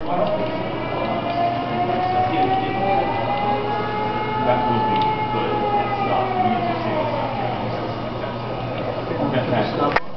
That will be good. That's not. We need to see what's happening. Stuff.